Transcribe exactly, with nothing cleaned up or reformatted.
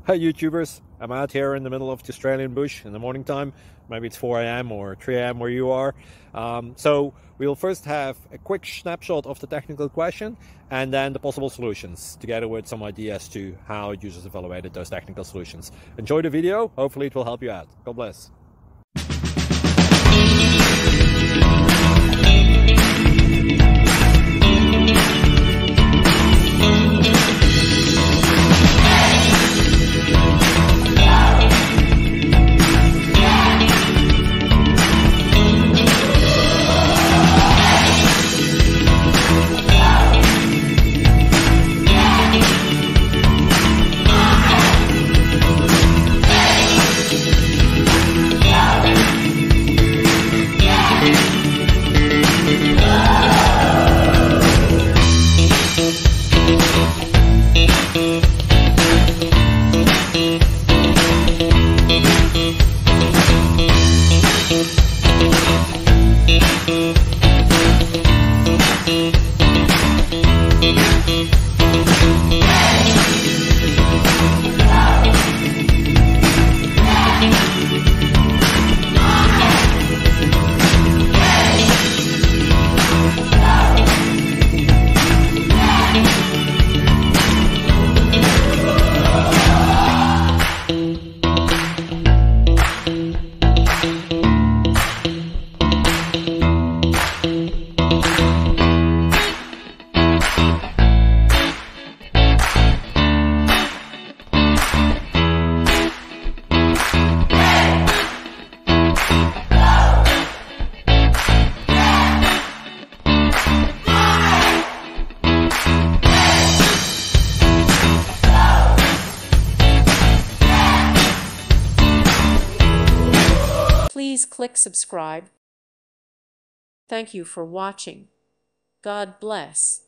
Hey YouTubers, I'm out here in the middle of the Australian bush in the morning time. Maybe it's four A M or three A M where you are. Um, so we'll first have a quick snapshot of the technical question and then the possible solutions, together with some ideas to how users evaluated those technical solutions. Enjoy the video, hopefully it will help you out. God bless. Please click subscribe. Thank you for watching. God bless.